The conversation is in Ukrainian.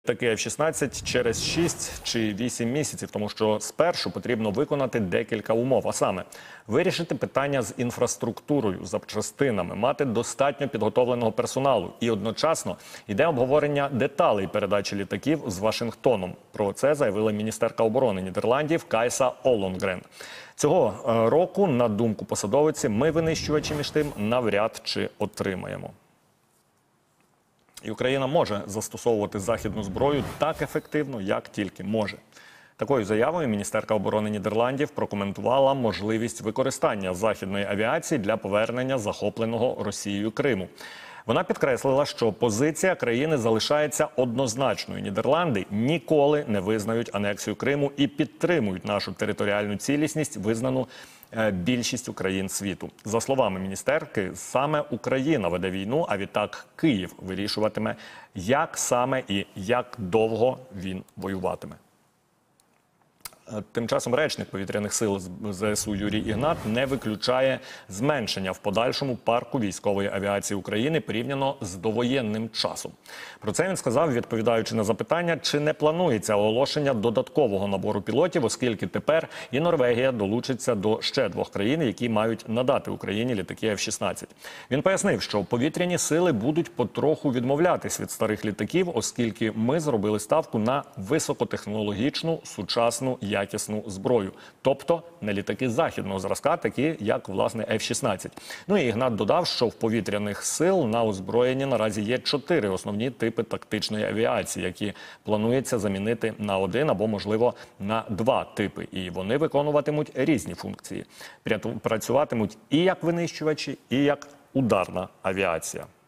Такий F-16 через 6 чи 8 місяців, тому що спершу потрібно виконати декілька умов, а саме вирішити питання з інфраструктурою, запчастинами, мати достатньо підготовленого персоналу і одночасно йде обговорення деталей передачі літаків з Вашингтоном. Про це заявила міністерка оборони Нідерландів Кайса Оллонгрен. Цього року, на думку посадовиці, ми винищувачі між тим навряд чи отримаємо. І Україна може застосовувати західну зброю так ефективно, як тільки може. Такою заявою міністерка оборони Нідерландів прокоментувала можливість використання західної авіації для повернення захопленого Росією Криму. Вона підкреслила, що позиція країни залишається однозначною. Нідерланди ніколи не визнають анексію Криму і підтримують нашу територіальну цілісність, визнану більшістю країн світу. За словами міністерки, саме Україна веде війну, а відтак Київ вирішуватиме, як саме і як довго він воюватиме. Тим часом речник повітряних сил ЗСУ Юрій Ігнат не виключає зменшення в подальшому парку військової авіації України порівняно з довоєнним часом. Про це він сказав, відповідаючи на запитання, чи не планується оголошення додаткового набору пілотів, оскільки тепер і Норвегія долучиться до ще 2 країн, які мають надати Україні літаки F-16. Він пояснив, що повітряні сили будуть потроху відмовлятись від старих літаків, оскільки ми зробили ставку на високотехнологічну, сучасну, якісну зброю. Тобто не літаки західного зразка, такі як, власне, F-16. Ну і Ігнат додав, що в повітряних сил на озброєнні наразі є 4 основні типи тактичної авіації, які планується замінити на 1 або, можливо, на 2 типи. І вони виконуватимуть різні функції. Працюватимуть і як винищувачі, і як ударна авіація.